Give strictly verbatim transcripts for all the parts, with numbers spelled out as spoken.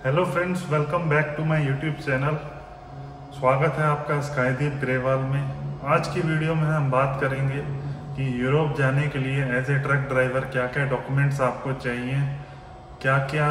Hello friends, welcome back to my YouTube channel. स्वागत है आपका स्काईदीप ग्रेवाल में। आज की वीडियो में हम बात करेंगे कि यूरोप जाने के लिए एज ए ट्रक ड्राइवर क्या क्या डॉक्यूमेंट्स आपको चाहिए, क्या क्या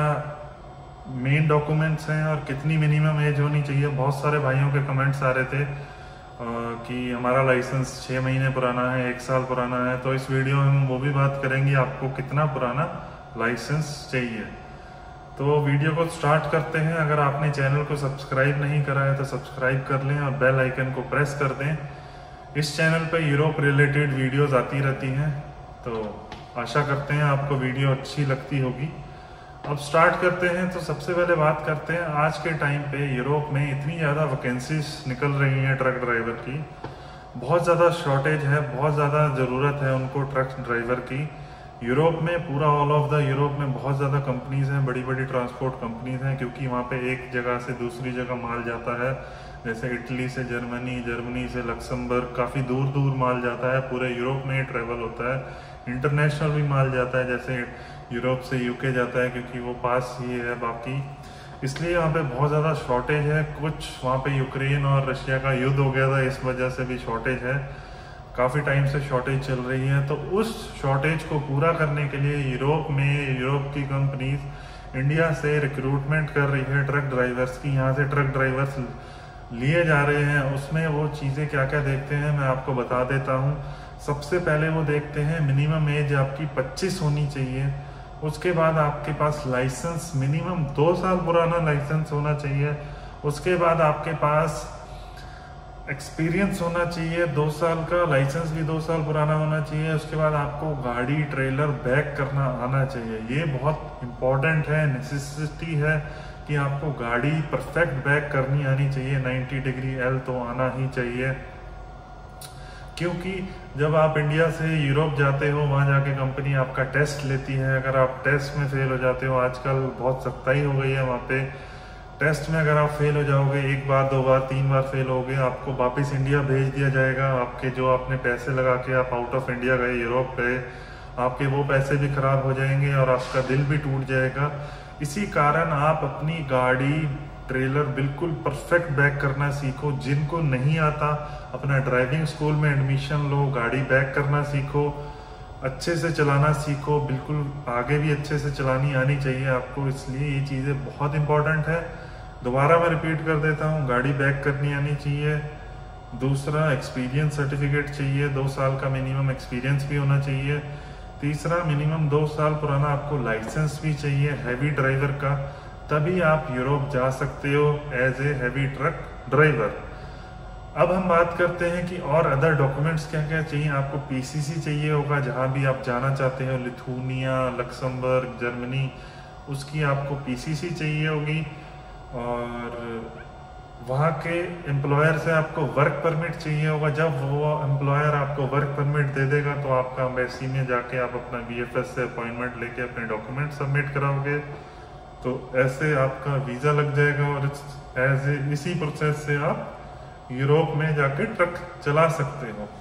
मेन डॉक्यूमेंट्स हैं और कितनी मिनिमम एज होनी चाहिए। बहुत सारे भाइयों के कमेंट्स आ रहे थे अ, कि हमारा लाइसेंस छः महीने पुराना है, एक साल पुराना है। तो इस वीडियो में हम वो भी बात करेंगे आपको कितना पुराना लाइसेंस चाहिए। तो वीडियो को स्टार्ट करते हैं। अगर आपने चैनल को सब्सक्राइब नहीं करा है तो सब्सक्राइब कर लें और बेल आइकन को प्रेस कर दें। इस चैनल पे यूरोप रिलेटेड वीडियोस आती रहती हैं, तो आशा करते हैं आपको वीडियो अच्छी लगती होगी। अब स्टार्ट करते हैं। तो सबसे पहले बात करते हैं, आज के टाइम पे यूरोप में इतनी ज़्यादा वैकेंसीज निकल रही हैं ट्रक ड्राइवर की, बहुत ज़्यादा शॉर्टेज है, बहुत ज़्यादा ज़रूरत है उनको ट्रक ड्राइवर की। यूरोप में, पूरा ऑल ऑफ द यूरोप में बहुत ज़्यादा कंपनीज हैं, बड़ी बड़ी ट्रांसपोर्ट कंपनीज हैं, क्योंकि वहाँ पे एक जगह से दूसरी जगह माल जाता है। जैसे इटली से जर्मनी, जर्मनी से लक्समबर्ग, काफ़ी दूर दूर माल जाता है, पूरे यूरोप में ही ट्रेवल होता है। इंटरनेशनल भी माल जाता है, जैसे यूरोप से यूके जाता है, क्योंकि वो पास ही है बाकी, इसलिए यहाँ पे बहुत ज़्यादा शॉर्टेज है। कुछ वहाँ पे यूक्रेन और रशिया का युद्ध हो गया था, इस वजह से भी शॉर्टेज है, काफ़ी टाइम से शॉर्टेज चल रही है। तो उस शॉर्टेज को पूरा करने के लिए यूरोप में यूरोप की कंपनीज इंडिया से रिक्रूटमेंट कर रही है ट्रक ड्राइवर्स की। यहाँ से ट्रक ड्राइवर्स लिए जा रहे हैं। उसमें वो चीज़ें क्या क्या देखते हैं मैं आपको बता देता हूँ। सबसे पहले वो देखते हैं मिनिमम एज आपकी पच्चीस होनी चाहिए। उसके बाद आपके पास लाइसेंस मिनिमम दो साल पुराना लाइसेंस होना चाहिए। उसके बाद आपके पास एक्सपीरियंस होना चाहिए, दो साल का लाइसेंस भी दो साल पुराना होना चाहिए। उसके बाद आपको गाड़ी ट्रेलर बैक करना आना चाहिए। ये बहुत इंपॉर्टेंट है, नेसेसिटी है कि आपको गाड़ी परफेक्ट बैक करनी आनी चाहिए। नब्बे डिग्री एल तो आना ही चाहिए, क्योंकि जब आप इंडिया से यूरोप जाते हो, वहाँ जाके कंपनी आपका टेस्ट लेती है। अगर आप टेस्ट में फेल हो जाते हो, आजकल बहुत सख्ताई हो गई है वहाँ पे, टेस्ट में अगर आप फेल हो जाओगे, एक बार दो बार तीन बार फेल हो गए, आपको वापस इंडिया भेज दिया जाएगा। आपके जो आपने पैसे लगा के आप आउट ऑफ इंडिया गए, यूरोप गए, आपके वो पैसे भी खराब हो जाएंगे और आपका दिल भी टूट जाएगा। इसी कारण आप अपनी गाड़ी ट्रेलर बिल्कुल परफेक्ट बैक करना सीखो। जिनको नहीं आता, अपना ड्राइविंग स्कूल में एडमिशन लो, गाड़ी बैक करना सीखो, अच्छे से चलाना सीखो। बिल्कुल आगे भी अच्छे से चलानी आनी चाहिए आपको, इसलिए ये चीज़ें बहुत इंपॉर्टेंट है। दोबारा मैं रिपीट कर देता हूँ, गाड़ी बैक करनी आनी चाहिए। दूसरा, एक्सपीरियंस सर्टिफिकेट चाहिए, दो साल का मिनिमम एक्सपीरियंस भी होना चाहिए। तीसरा, मिनिमम दो साल पुराना आपको लाइसेंस भी चाहिए हैवी ड्राइवर का, तभी आप यूरोप जा सकते हो as a heavy truck driver. अब हम बात करते हैं कि और अदर डॉक्यूमेंट्स क्या क्या चाहिए। आपको पीसीसी चाहिए होगा, जहाँ भी आप जाना चाहते हो, लिथुनिया, लक्समबर्ग, जर्मनी, उसकी आपको पीसीसी चाहिए होगी। और वहाँ के एम्प्लॉयर से आपको वर्क परमिट चाहिए होगा। जब वो एम्प्लॉयर आपको वर्क परमिट दे देगा, तो आपका एम्बेसी में जाके आप अपना बीएफएस से अपॉइंटमेंट लेके अपने डॉक्यूमेंट सबमिट कराओगे, तो ऐसे आपका वीज़ा लग जाएगा और एज ए इसी प्रोसेस से आप यूरोप में जाके ट्रक चला सकते हो।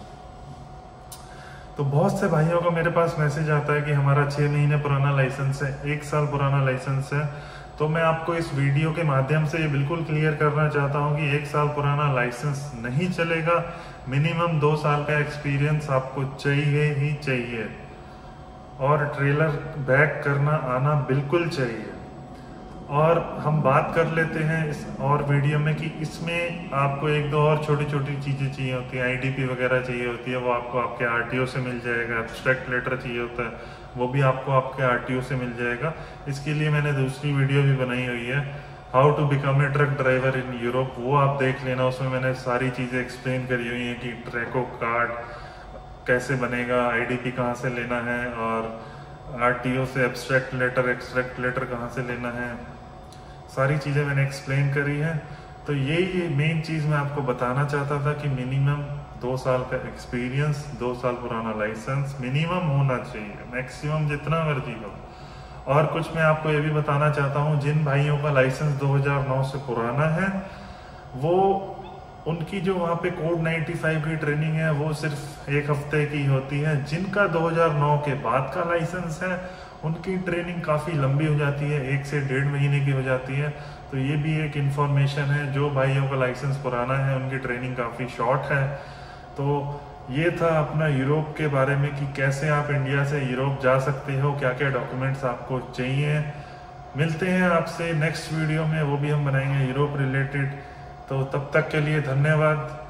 तो बहुत से भाइयों का मेरे पास मैसेज आता है कि हमारा छः महीने पुराना लाइसेंस है, एक साल पुराना लाइसेंस है। तो मैं आपको इस वीडियो के माध्यम से ये बिल्कुल क्लियर करना चाहता हूँ कि एक साल पुराना लाइसेंस नहीं चलेगा। मिनिमम दो साल का एक्सपीरियंस आपको चाहिए ही चाहिए, और ट्रेलर बैक करना आना बिल्कुल चाहिए। और हम बात कर लेते हैं इस और वीडियो में कि इसमें आपको एक दो और छोटी छोटी चीज़ें चाहिए होती हैं, आईडीपी वगैरह चाहिए होती है, वो आपको आपके आरटीओ से मिल जाएगा। एब्स्ट्रैक्ट लेटर चाहिए होता है, वो भी आपको आपके आरटीओ से मिल जाएगा। इसके लिए मैंने दूसरी वीडियो भी बनाई हुई है, how to become a truck driver in Europe, वो आप देख लेना। उसमें मैंने सारी चीज़ें एक्सप्लेन करी हुई हैं कि ट्रैको कार्ड कैसे बनेगा, आईडीपी कहाँ से लेना है, और आरटीओ से एब्स्ट्रैक्ट लेटर एक्सट्रैक्ट लेटर कहाँ से लेना है, सारी चीज़ें मैंने एक्सप्लेन करी हैं। तो यही मेन चीज़ मैं आपको बताना चाहता था कि मिनिमम दो साल का एक्सपीरियंस, दो साल पुराना लाइसेंस मिनिमम होना चाहिए, मैक्सिमम जितना मर्जी हो। और कुछ मैं आपको ये भी बताना चाहता हूँ, जिन भाइयों का लाइसेंस दो हज़ार नौ से पुराना है, वो उनकी जो वहाँ पे कोड पचानवे की ट्रेनिंग है वो सिर्फ एक हफ्ते की होती है। जिनका दो हज़ार नौ के बाद का लाइसेंस है उनकी ट्रेनिंग काफ़ी लंबी हो जाती है, एक से डेढ़ महीने की हो जाती है। तो ये भी एक इन्फॉर्मेशन है। जो भाइयों का लाइसेंस पुराना है उनकी ट्रेनिंग काफ़ी शॉर्ट है। तो ये था अपना यूरोप के बारे में कि कैसे आप इंडिया से यूरोप जा सकते हो, क्या क्या डॉक्यूमेंट्स आपको चाहिए। मिलते हैं आपसे नेक्स्ट वीडियो में, वो भी हम बनाएंगे यूरोप रिलेटेड। तो तब तक के लिए धन्यवाद।